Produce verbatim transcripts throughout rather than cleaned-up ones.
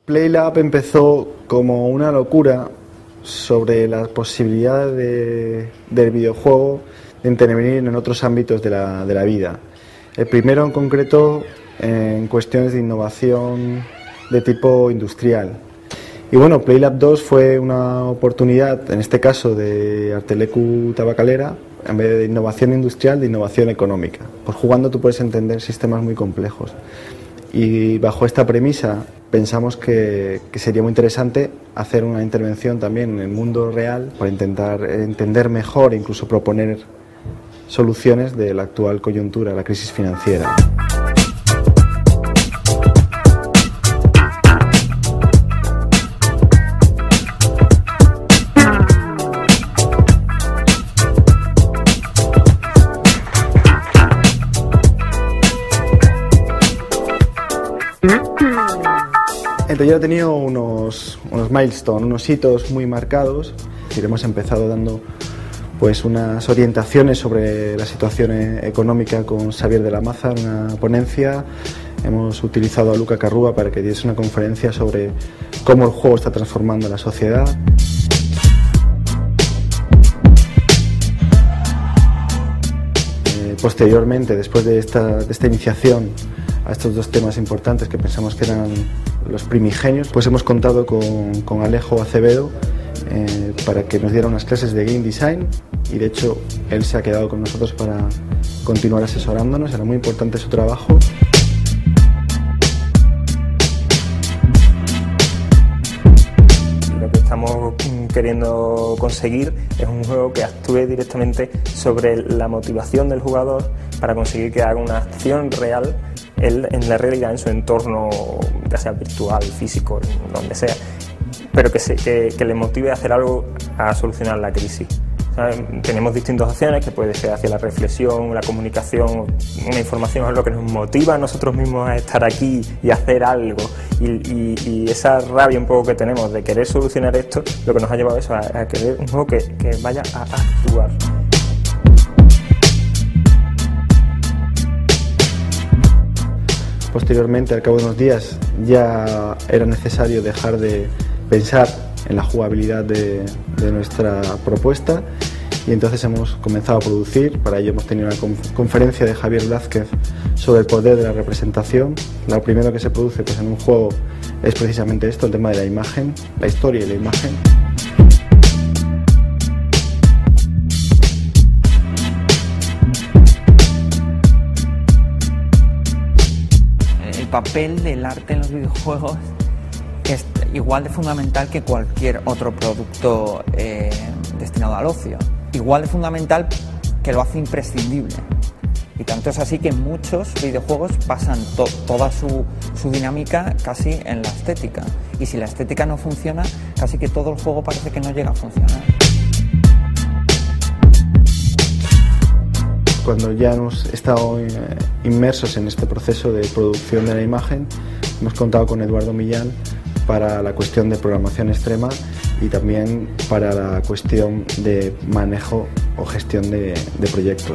PlayLab empezó como una locura sobre las posibilidades de, del videojuego de intervenir en otros ámbitos de la, de la vida. El primero en concreto en cuestiones de innovación de tipo industrial. Y bueno, PlayLab dos fue una oportunidad, en este caso de Arteleku Tabacalera, en vez de innovación industrial, de innovación económica. Por jugando tú puedes entender sistemas muy complejos. Y bajo esta premisa pensamos que, que sería muy interesante hacer una intervención también en el mundo real para intentar entender mejor e incluso proponer soluciones de la actual coyuntura, la crisis financiera. Entonces ya he tenido unos, unos milestones, unos hitos muy marcados. Hemos empezado dando pues unas orientaciones sobre la situación económica con Xavier de la Maza en una ponencia. Hemos utilizado a Luca Carrúa para que diese una conferencia sobre cómo el juego está transformando la sociedad. Eh, posteriormente, después de esta, de esta iniciación a estos dos temas importantes que pensamos que eran los primigenios, pues hemos contado con, con Alejo Acevedo eh, para que nos diera unas clases de Game Design, y de hecho él se ha quedado con nosotros para continuar asesorándonos. Era muy importante su trabajo. Lo que estamos queriendo conseguir es un juego que actúe directamente sobre la motivación del jugador para conseguir que haga una acción real él en la realidad, en su entorno, ya sea virtual, físico, donde sea, pero que, se, que, que le motive a hacer algo a solucionar la crisis. ¿Sabes? Tenemos distintas opciones, que puede ser hacia la reflexión, la comunicación, una información es lo que nos motiva a nosotros mismos a estar aquí y hacer algo, y, y, y esa rabia un poco que tenemos de querer solucionar esto, lo que nos ha llevado a eso, a, a querer un juego que, que vaya a actuar. Posteriormente, al cabo de unos días, ya era necesario dejar de pensar en la jugabilidad de, de nuestra propuesta, y entonces hemos comenzado a producir. Para ello hemos tenido una conferencia de Javier Blázquez sobre el poder de la representación. Lo primero que se produce pues, en un juego es precisamente esto, el tema de la imagen, la historia y la imagen. El papel del arte en los videojuegos es igual de fundamental que cualquier otro producto eh, destinado al ocio. Igual de fundamental, que lo hace imprescindible. Y tanto es así que muchos videojuegos basan to toda su, su dinámica casi en la estética. Y si la estética no funciona, casi que todo el juego parece que no llega a funcionar. Cuando ya hemos estado inmersos en este proceso de producción de la imagen, hemos contado con Eduardo Millán para la cuestión de programación extrema y también para la cuestión de manejo o gestión de, de proyectos.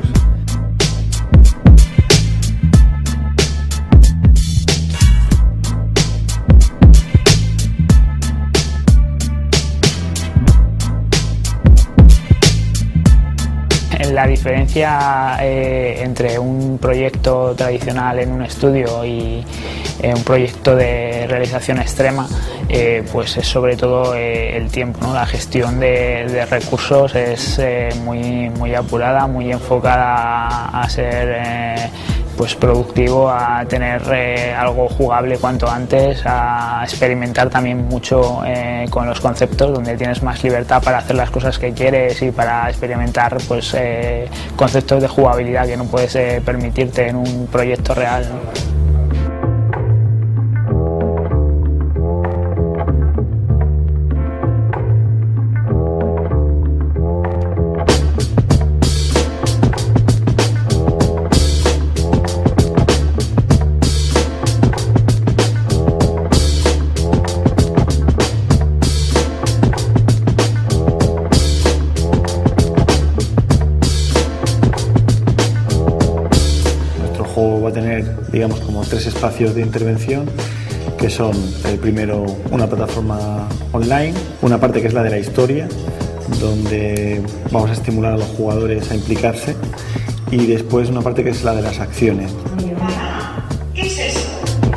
La diferencia eh, entre un proyecto tradicional en un estudio y eh, un proyecto de realización extrema eh, pues es sobre todo eh, el tiempo, ¿no? La gestión de, de recursos es eh, muy, muy apurada, muy enfocada a, a ser eh, pues productivo, a tener eh, algo jugable cuanto antes, a experimentar también mucho eh, con los conceptos, donde tienes más libertad para hacer las cosas que quieres y para experimentar pues eh, conceptos de jugabilidad que no puedes eh, permitirte en un proyecto real, ¿no? Va a tener, digamos, como tres espacios de intervención. que son el primero una plataforma online, una parte que es la de la historia, donde vamos a estimular a los jugadores a implicarse, y después una parte que es la de las acciones. ¿Qué es eso?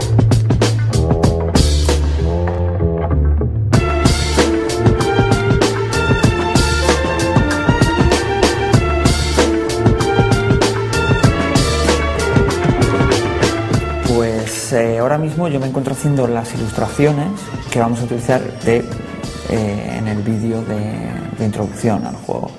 Pues eh, ahora mismo yo me encuentro haciendo las ilustraciones que vamos a utilizar de, eh, en el vídeo de, de introducción al juego.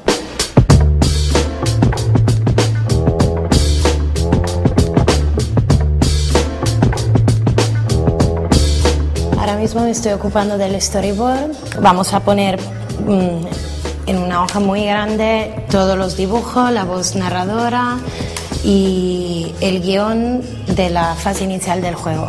Ahora mismo me estoy ocupando del storyboard. Vamos a poner mmm, en una hoja muy grande todos los dibujos, la voz narradora y el guión de la fase inicial del juego.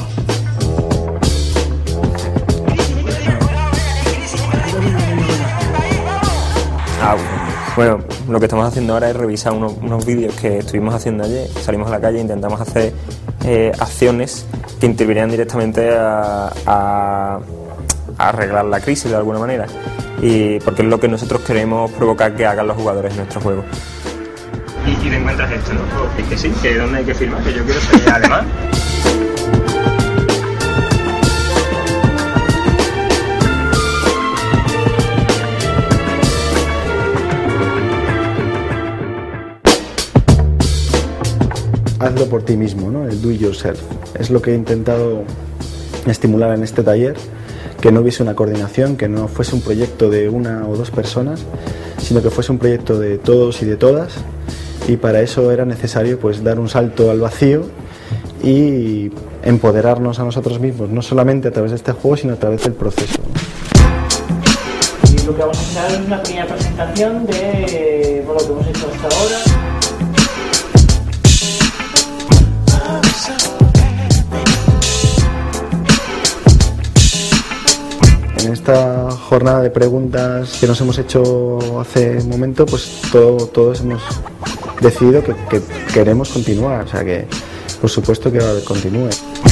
Ah, bueno, lo que estamos haciendo ahora es revisar unos, unos vídeos que estuvimos haciendo ayer. Salimos a la calle e intentamos hacer eh, acciones que intervinieran directamente a, a, a arreglar la crisis de alguna manera, y porque es lo que nosotros queremos provocar que hagan los jugadores en nuestro juego. Y, y te encuentras esto, ¿no? Es que sí, que dónde hay que firmar, que yo quiero ser alemán. Hazlo por ti mismo, ¿no? El do it yourself. Es lo que he intentado estimular en este taller, que no hubiese una coordinación, que no fuese un proyecto de una o dos personas, sino que fuese un proyecto de todos y de todas, y para eso era necesario pues dar un salto al vacío y empoderarnos a nosotros mismos, no solamente a través de este juego, sino a través del proceso. Y lo que vamos a hacer es una pequeña presentación de bueno, lo que hemos hecho hasta ahora. En esta jornada de preguntas que nos hemos hecho hace un momento, pues todo, todos hemos decidido que, que queremos continuar, o sea que por supuesto que continúe.